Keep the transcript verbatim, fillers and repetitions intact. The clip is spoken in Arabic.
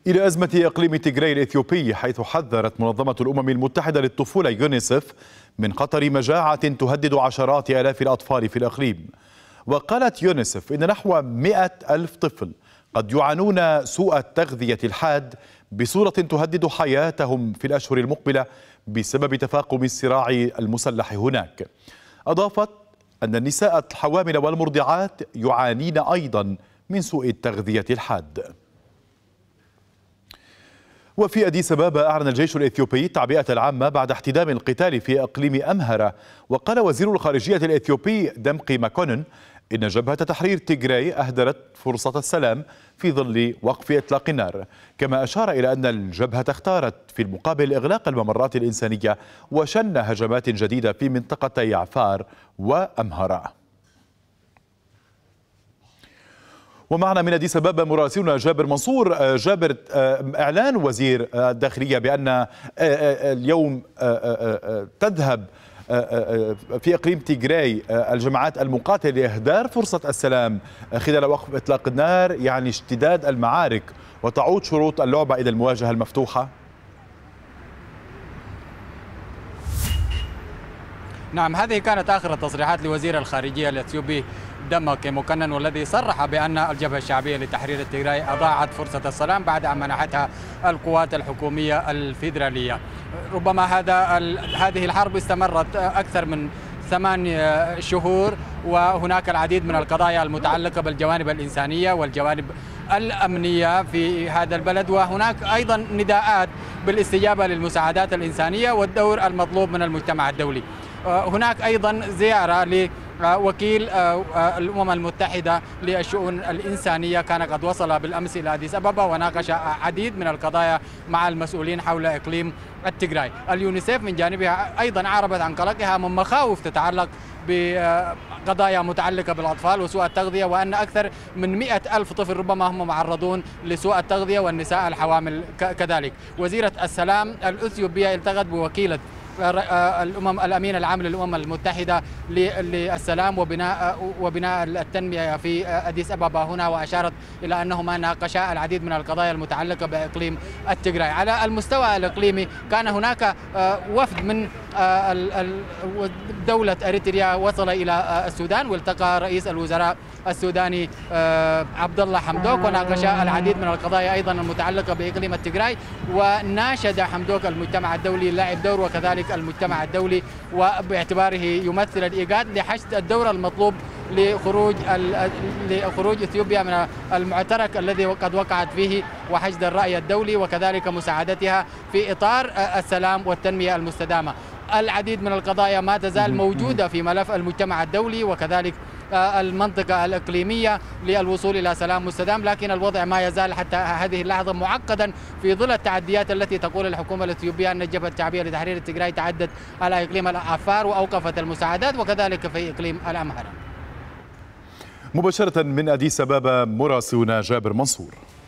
إلى أزمة إقليم تيغراي الإثيوبي، حيث حذرت منظمة الأمم المتحدة للطفولة يونيسف من خطر مجاعة تهدد عشرات آلاف الأطفال في الإقليم. وقالت يونيسف إن نحو مئة ألف طفل قد يعانون سوء التغذية الحاد بصورة تهدد حياتهم في الأشهر المقبلة بسبب تفاقم الصراع المسلح هناك. أضافت أن النساء الحوامل والمرضعات يعانين أيضا من سوء التغذية الحاد. وفي أديس أبابا أعلن الجيش الإثيوبي التعبئة العامة بعد احتدام القتال في إقليم أمهرة. وقال وزير الخارجية الإثيوبي دمقي ماكونن إن جبهة تحرير تيغراي أهدرت فرصة السلام في ظل وقف إطلاق النار، كما أشار إلى أن الجبهة اختارت في المقابل إغلاق الممرات الإنسانية وشن هجمات جديدة في منطقتي عفار وأمهرة. ومعنا من أديس أبابا مراسلنا جابر منصور. جابر، إعلان وزير الداخلية بأن اليوم تذهب في إقليم تيغراي الجماعات المقاتلة لإهدار فرصة السلام خلال وقف إطلاق النار، يعني اشتداد المعارك، وتعود شروط اللعبة إلى المواجهة المفتوحة. نعم، هذه كانت آخر التصريحات لوزير الخارجية الإثيوبي دمقي مكنن، والذي صرح بأن الجبهة الشعبية لتحرير التيغراي أضاعت فرصة السلام بعد أن منحتها القوات الحكومية الفيدرالية. ربما هذا هذه الحرب استمرت أكثر من ثمان شهور، وهناك العديد من القضايا المتعلقة بالجوانب الإنسانية والجوانب الأمنية في هذا البلد، وهناك أيضا نداءات بالاستجابة للمساعدات الإنسانية والدور المطلوب من المجتمع الدولي. هناك أيضا زيارة لوكيل الأمم المتحدة للشؤون الإنسانية كان قد وصل بالأمس إلى أديس أبابا وناقش عديد من القضايا مع المسؤولين حول إقليم التيغراي. اليونيسيف من جانبها أيضا أعربت عن قلقها من مخاوف تتعلق بقضايا متعلقة بالأطفال وسوء التغذية، وأن أكثر من مئة ألف طفل ربما هم معرضون لسوء التغذية والنساء الحوامل كذلك. وزيرة السلام الأثيوبية التقت بوكيلة الأمم الأمين العام للأمم المتحدة للسلام وبناء وبناء التنمية في أديس أبابا هنا، وأشارت إلى أنهما ناقشا العديد من القضايا المتعلقة بإقليم التيغراي. على المستوى الإقليمي كان هناك وفد من دولة أريتريا وصل إلى السودان، والتقى رئيس الوزراء السوداني عبد الله حمدوك وناقشا العديد من القضايا أيضا المتعلقة بإقليم التيغراي. وناشد حمدوك المجتمع الدولي لعب دور وكذلك المجتمع الدولي، وباعتباره يمثل الإيجاد لحشد الدور المطلوب لخروج لخروج اثيوبيا من المعترك الذي قد وقعت فيه، وحشد الرأي الدولي وكذلك مساعدتها في إطار السلام والتنمية المستدامة. العديد من القضايا ما تزال موجودة في ملف المجتمع الدولي وكذلك المنطقة الإقليمية للوصول إلى سلام مستدام، لكن الوضع ما يزال حتى هذه اللحظة معقدا في ظل التعديات التي تقول الحكومة الإثيوبية أن الجبهة الشعبية لتحرير التيغراي تعدت على إقليم العفار وأوقفت المساعدات، وكذلك في إقليم الأمهرة. مباشرة من أديس أبابا مراسلنا جابر منصور.